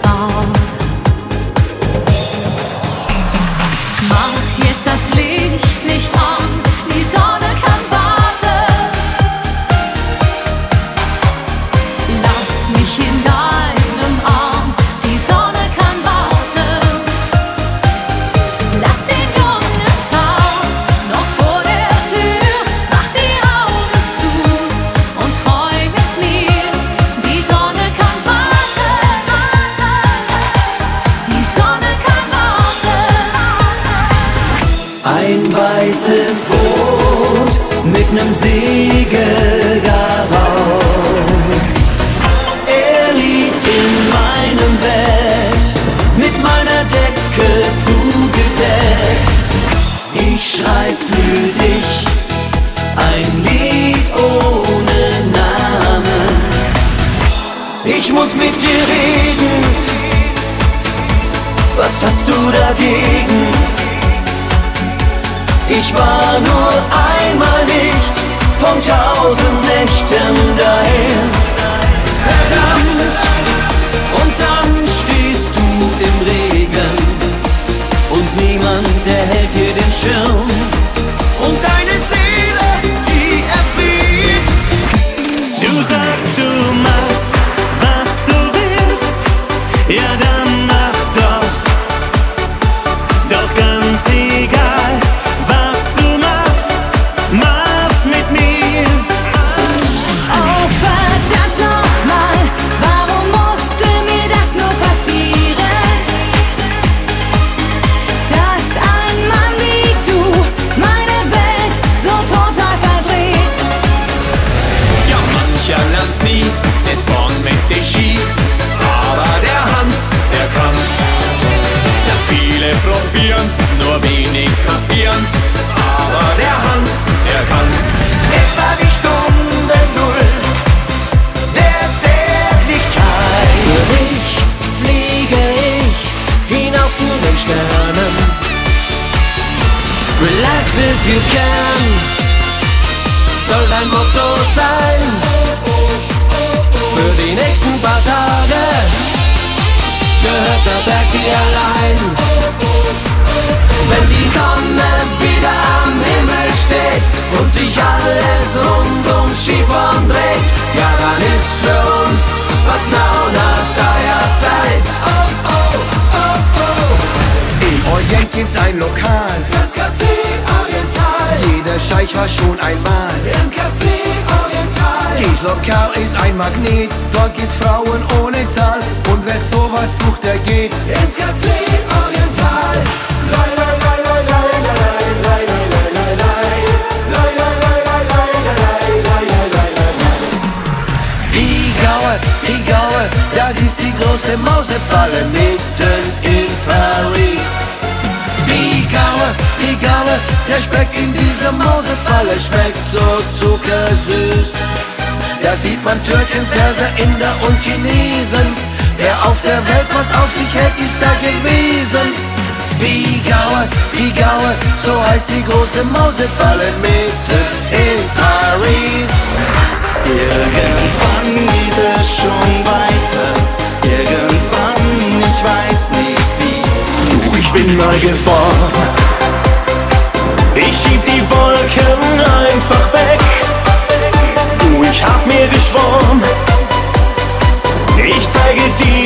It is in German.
Ort. Mach jetzt das Licht nicht an, die Sonne kann warten. Lass mich in deinem Arm, die Sonne kann warten. Lass den jungen Tag noch vor der Tür, mach die Augen zu und träum mit mir. Die Sonne kann warten, die Sonne kann warten. Ein weißes Boot mit nem Segel darauf. Er liegt in meinem Bett, mit meiner Decke zugedeckt. Ich schreib für dich ein Lied ohne Namen. Ich muss mit dir reden, was hast du dagegen? Ich war nur einmal nicht von 1000 Nächten dahin. Verdammt, und dann stehst du im Regen und niemand, der hält dir den Schirm. Und deine Seele, die erfriert. Du sagst, du machst, was du willst, ja dann mach doch, doch ganz egal, was du machst, mach's mit mir. Oh verdammt nochmal, warum musste mir das nur passieren? Dass ein Mann wie du meine Welt so total verdreht. Ja, mancher lernt's nie, ist vorn mit dich schief, aber der Hans, der kann's. Sehr viele probieren's, nur wenig kapieren's, aber der Hans, der kann's. Es war die Stunde Null der Zärtlichkeit. Für dich fliege ich hinauf zu den Sternen. Relax if you can, soll dein Motto sein. Für die nächsten paar Tage gehört der Berg dir allein. Wenn die Sonne wieder am Himmel steht und sich alles rund ums Skifahren dreht, ja dann ist für uns was Zeit. Oh, oh, oh, oh. Im Orient gibt's ein Lokal, Das Café Oriental, jeder Scheich war schon einmal. im Café Oriental. Dies Lokal ist ein Magnet, dort gibt's Frauen ohne Zahl. Und wer sowas sucht, der geht Ins Café Oriental. Lai, lai, lai, lai, lai, lai, lai, lai, lai, lai, lai. Lai, lai, lai, lai, lai, lai, lai, lai, lai, lai. Die Gaue, das ist die große Mausefalle mitten in Paris. Die Gaue, der Speck in dieser Mausefalle schmeckt so zuckersüß. Da sieht man Türken, Perser, Inder und Chinesen. Wer auf der Welt was auf sich hält, ist da gewesen. Die Gaue, so heißt die große Mausefalle mitten in Paris. Irgendwann geht es schon weiter, irgendwann, ich weiß nicht wie. Du, ich bin neu geboren, ich schieb die Wolken einfach weg. Du, ich hab mir geschworen, ich zeige dir